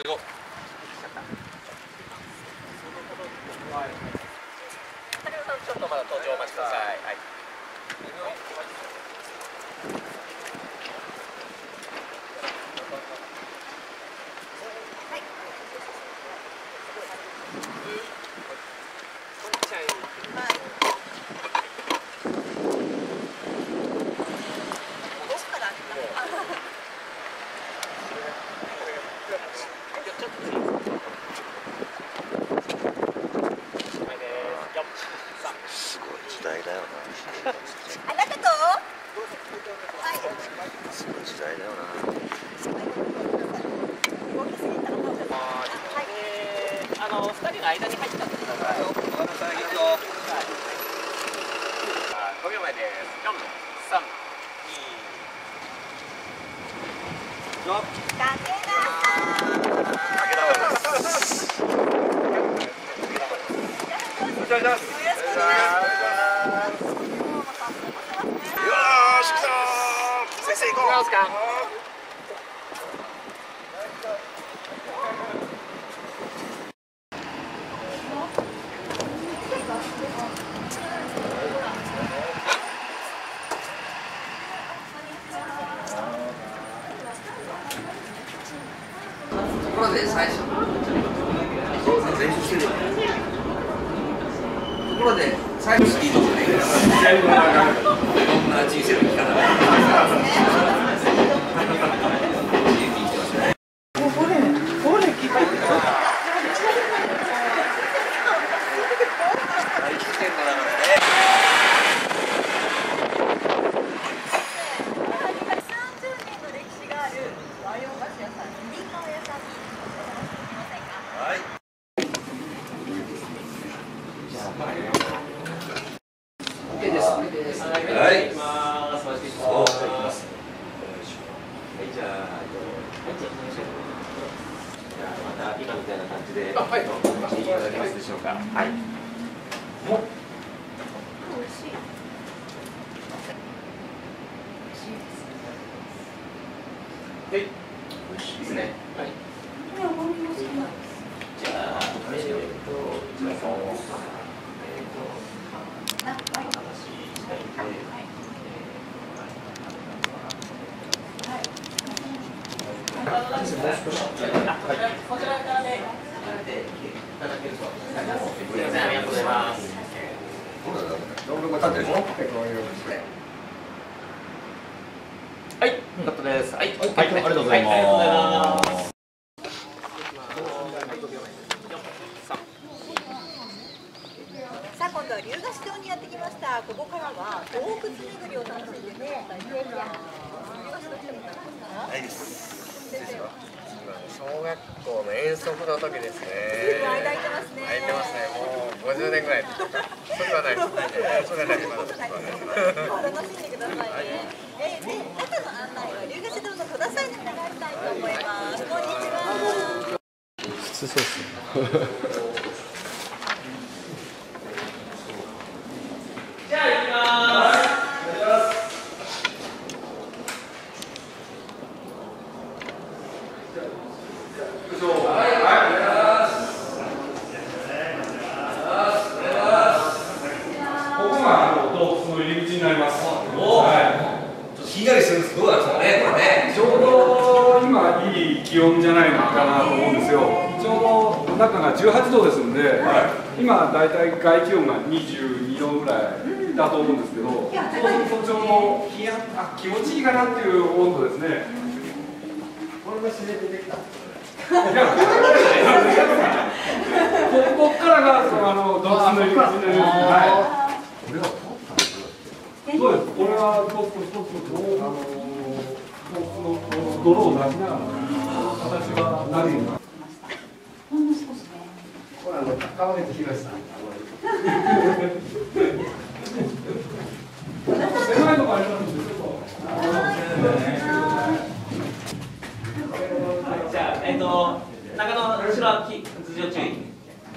ちょっとまだ登場お待ちください。はい。 すごい時代だよな。 あなたと。はい。 すごい時代だよな。 2人の間に入っちゃってください。5秒前です。4、3、2、1。 かけなさお願いします。よーし、来たー。先生行こう。 ますか。 ところで最初練習してるよね。ところで最後スピードがね、いろんな人生の生き方が今みたいな感じで、はい、していただけますでしょうか。はい。もう。美味しい。はい。美味しいですね。はい。じゃあ、こちらからね、いただけると。すみません、ありがとうございます。はい、カットです。はい、ありがとうございます。 さあ、今度は龍ヶ市堂にやってきました。ここからは洞窟巡りを楽しんでね。 ないです。 小学校の遠足の時ですね。 間空いてますね。 空いてますね。もう50年ぐらい。それはないです。それはないです。 楽しんでくださいね。で、中の案内は龍ヶ市堂の戸田さんに伺いたいと思います。こんにちは。 普通そうですね。 じゃあ、行きます。 ひんやりするんです。どうなんですかね、これね。 ちょうど今いい気温じゃないのかなと思うんですよ。ちょうど中が18度ですんで、今だいたい外気温が22度ぐらいだと思うんですけど、そうするとちょうど気持ちいいかなっていう温度ですね。これが自然でできた。いや、ここからが洞窟の入り口になります。はい。そうです。これは洞窟の泥を出しながら私はなるような。ほんの少しね。これ川口博さん。狭いとこありますんでちょっと。 じゃあ、中野後ろは頭上注意。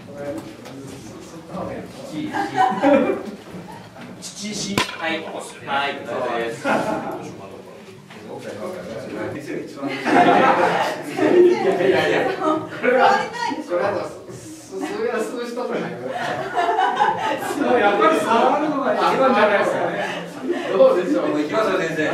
父子。はい、はい、そうです。 変わりないでしょ。 これは数人とかないよ。 やっぱり触るのが一番じゃないですかね。 どうでしょう。 もう行きますよ先生。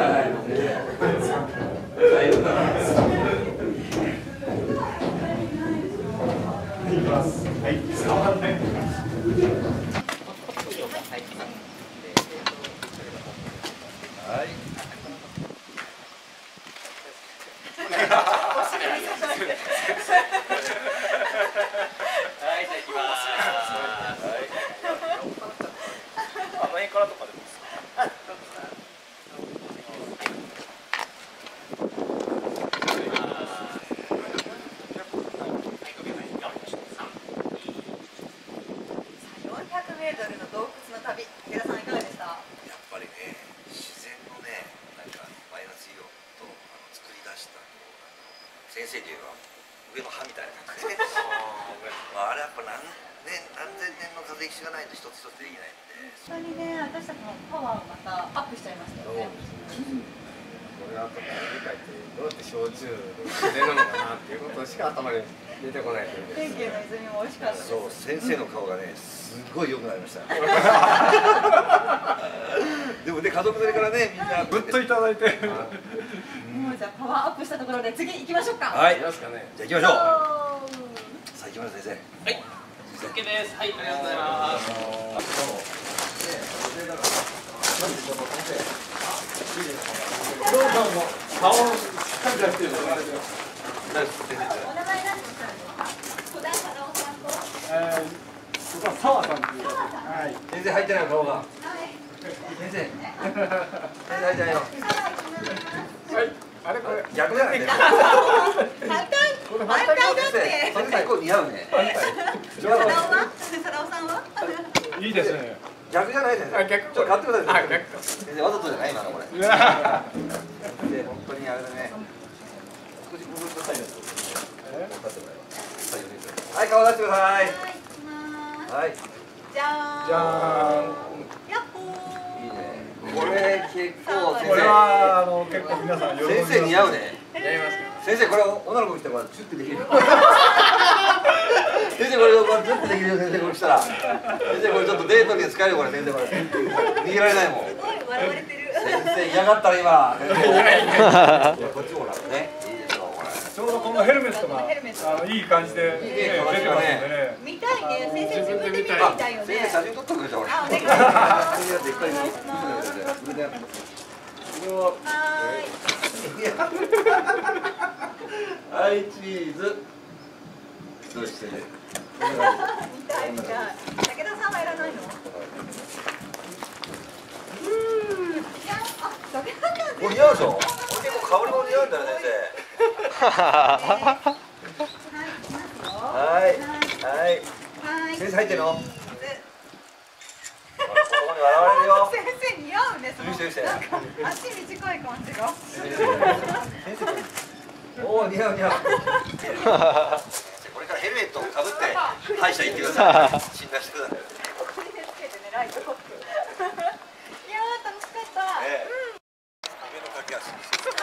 いきます。はい、触らない。 先生でいう上の歯みたいな感じで、あれやっぱ何千年の歴史がないと一つ一つできないんで。 本当にね、私たちのパワーがまたアップしちゃいましたよね。 これあと理解ってどうやって焼酎で出るのかなっていうことしか頭に出てこないという。 天気の泉も美味しかったです。 そう、先生の顔がね、すごい良くなりました。でもね、家族連れからね、みんなぐっといただいて。 もうじゃあパワーアップしたところで次行きましょうか。 はい、 いますかね。 じゃあ行きましょう。さあ行きましょう先生。はい。 OK です。はい、ありがとうございます。 どうぞ顔をしっかり出してもらって。 お名前何ておっしゃるんですか。小田貞夫さんと。 僕は澤さんっていう。はい。 先生入ってない顔が。 はい。 先生。先生入ってないよ。 はい。あれこれ逆じゃないね。 反対だって。 先生こう似合うね。 貞夫さんは。 いいですね。 逆じゃないですね。 逆。 ちょっと買ってください。 逆。 先生わざとじゃない今のこれ。先生本当にあれだね。少し工夫くださいよ。はい、顔出してください。はい。 じゃーん。 じゃーん。 やっほー。 いいね。これ結構先これ生。 は結構皆さん喜びます。 先生似合うね。先生これ女の子来てもらってチュッてできる。先生これチュッてできるよ先生これ来たら。先生これちょっとデートに使えるこれ先生これ。逃げられないもん。 すごい笑われてる。 先生嫌がったら今。こっちもらうね。いいでしょうこれ。 ちょうどこのヘルメットがいい感じで出てますんでね。 見たいね。先生自分で見てみたいよね。 先生写真撮ってくれた俺。 あ、お願いします。 でっかいの。はい、チーズ。どうしてね。 見たい見たい。武田さんはいらないの？いや、あ、武田さん。 これ似合うでしょ。結構香りも似合うんだよ先生。はい、はい。先生入ってんの？ここに笑われるよ。 先生似合うね。なんか足短い感じが。 おお似合う似合う。これからヘルメットをかぶって歯医者行ってください。診断してください。 これでつけてねライト。いやー楽しかった。 上の駆け足。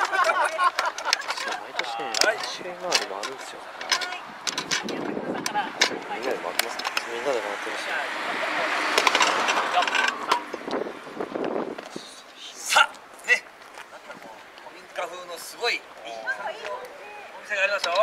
毎年試練ガードもあるんですよ。みんなで回ってます。みんなで回ってるし。 さあね、なんかもう古民家風のすごいいい感じのお店がありますよ。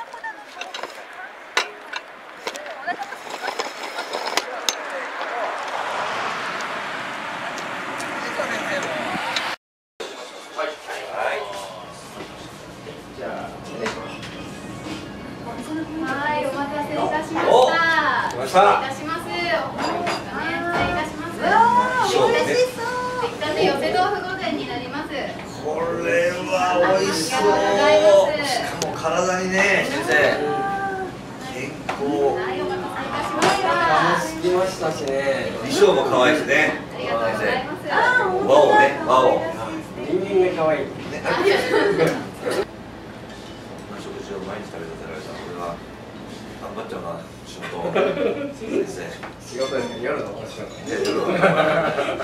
はい、お待たせいたしました。 来ました。 失礼いたします。お願いいたします。 美味しそう。 出来たて寄せ豆腐御膳になります。 これは美味しそう。しかも体にね、先生。健康。 はい、お待たせいたしました。 着きましたしね。 衣装も可愛いですね。 ありがとうございます。 和をね、和を。 人間が可愛い。 ね、食事を毎日食べさせられたこれは頑張っちゃうな仕事先生仕事ですね。夜のお仕事。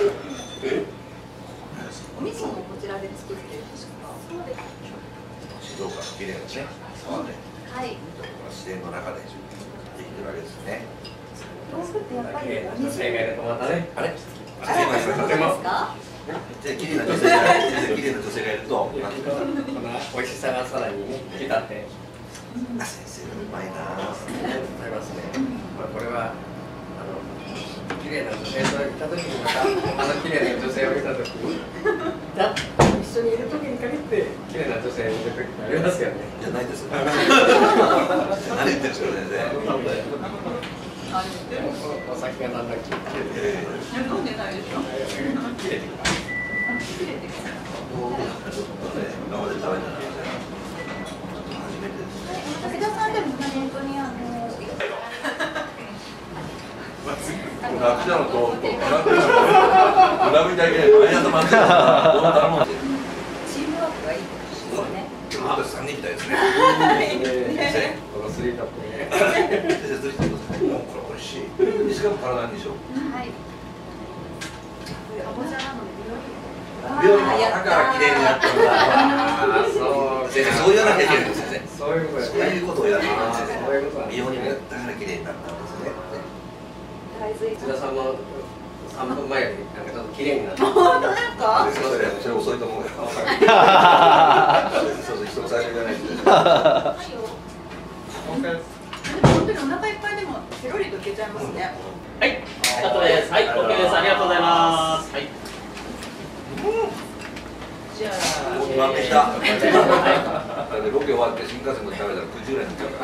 お味噌もこちらで作ってるんですか。そうです。 静岡の綺麗なね川で、 はい。 自然の中でできてるわけですね。 豆腐ってやっぱりお女性がいるとまたね。 あれ？ あら、そうですか？ 綺麗な女性がいると、 この美味しさがさらにね引き立って。 先生うまいな。 食べますね。まあこれは綺麗な女性といた時にまた綺麗な女性を見た時に一緒にいる時に限って綺麗な女性を見る時ありますよね。 じゃないですよ。何言ってるんですか先生。 お酒がだんだん切れて飲んでないでしょ。 切れてきた。 今まで食べたら初めてですね。 武田さんでも本当にラクダのと裏みたいで毎朝待ってるからどう頼もう。 チームワークがいいですね。 今日3人みたいですね。 このスリーカップね。 先生釣りしてください。もうこれ美味しい。しかも体にいいでしょ。 はい。かぼちゃなので病院だから綺麗になったんだ。先生そう言わなきゃいけないんです先生。 そういうことそういうことをやるんです先生。 そういうことだ。 美容にもやったから綺麗になったんですね。 津田さんも3分前よりなんかちょっと綺麗になった。 本当ですか？ それ遅いと思うよ。そうそう、人も最初じゃないんで。 本当にお腹いっぱいでもペロリといけちゃいますね。 はい、スタートです。はい、OK です。ありがとうございます。はい。 じゃあ、 満でした。ロケ終わって新幹線で食べたら90円になっちゃうから。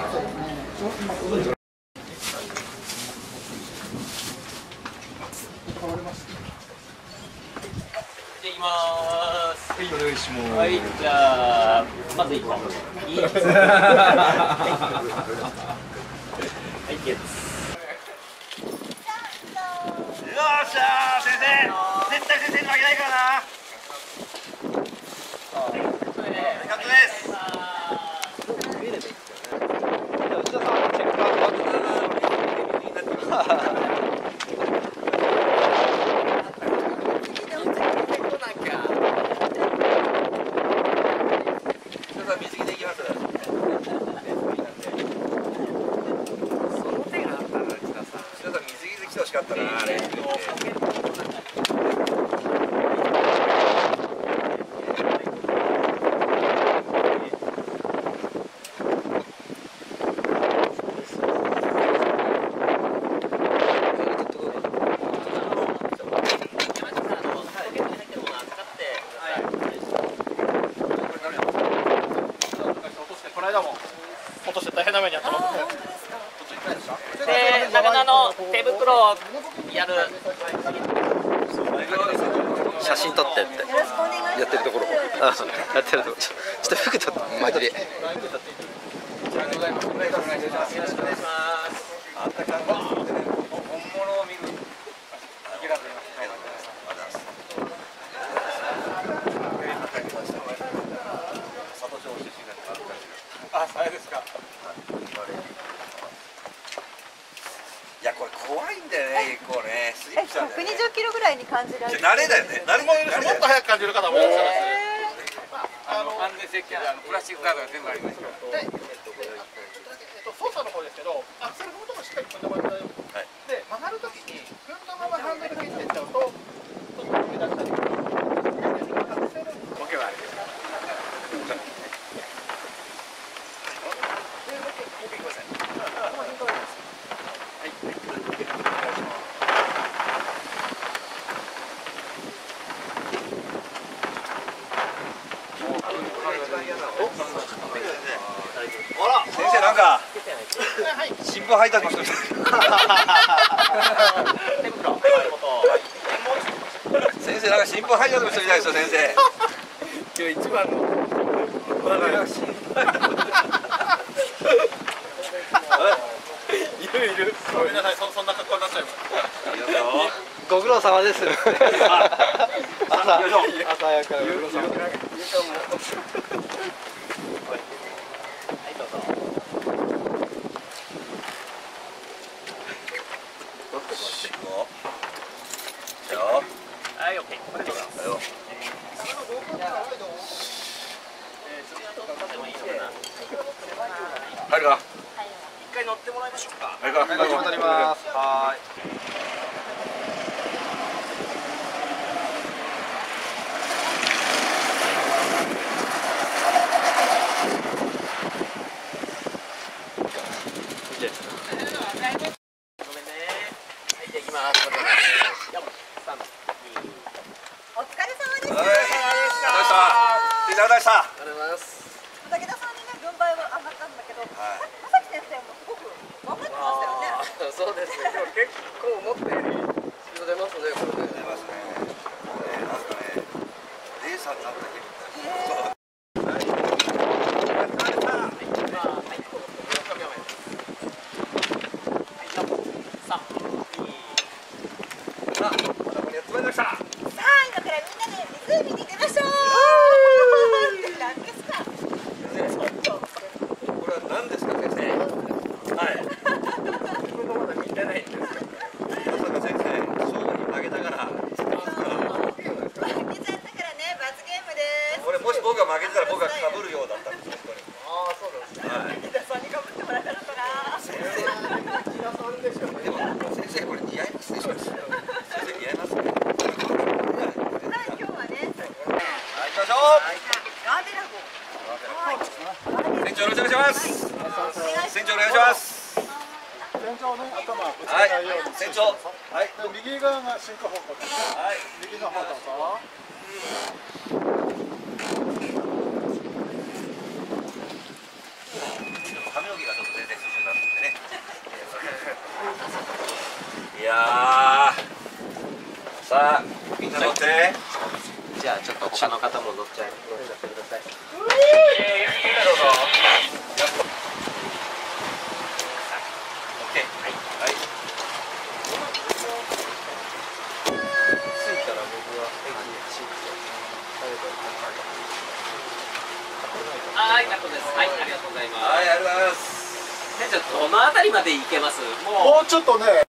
いきます。 はい、お願いします。 はい、じゃあまず1個。はい、ゲッツ。 よっしゃー先生絶対先生に負けないからな。カットです。 水着でいきます。水着で来てほしかったな。あれ。 この間も落として大変な目にあったので、魚の手袋をやる写真撮ってってよろしくお願いします。 やってるところやってるところちょっと服ちょっとマジでよろしくお願いします。 あった感じ。 本物を見る。あ、そうですか。 いやこれ怖いんだよね結構ね。スリップしたんだよね。 120キロぐらいに感じられる。 慣れだよね。慣れもっと早く感じる方もいらっしゃいます。 安全設計でプラスチックカードが全部ありますから。 操作の方ですけど、アクセル踏むとこしっかり踏んでもらったよ。で曲がるときに踏んだままハンドル切っていっちゃうと、ちょっと飛び出したり。 ボケはあれです。 先生なんか新聞配達の人みたい。先生なんか新聞配達の人みたいですよ先生。 今日一番のいる。ごめんなさい、そんな格好になっちゃいます。 ご苦労様です朝早くからご苦労様。 はい、オッケー。ありがとうございます。 回乗ってもらいましょうか。 はい、乗ります。はい。 お疲れ様でした。武田さんにね、軍配は上がったんだけど、正木先生もすごく頑張ってましたよね。 そうですね。結構思ったよりスピード出ますね。これね。 出ますね。なんかね、レーサーになった気分。 さあ、今からみんなで湖に出ましょう。ラッケスか。 これは何ですか、先生。はい。 僕まだ見てないんですけど。 まさか先生、勝負に負けたから。 負けちゃったからね、罰ゲームです。 これもし僕が負けてたら僕が被るようだったんですよ。 ああ、そうなんですね。 はい。 武田さんに被ってもらえたのかな。 先生。でも先生これ似合いますでしょ。先生似合いますね。 今日はね、 行きましょう。 ガーベラ号。 船長お願いします。船長お願いします。 船長ね、頭ぶつけないように。 船長。はい。 右側が進行方向です。 はい。 右の方どうぞ。 髪の毛がちょっと全然進んだんでね。いやー。さあ、みんな乗って。 じゃあちょっと他の方も乗っちゃってください。 どうぞ。オッケー。はい。はい。 着いたら僕は駅に走ってはい、カットです。はい、ありがとうございます。 はい、ありがとうございます。 船長、どのあたりまで行けます？ もうちょっとね。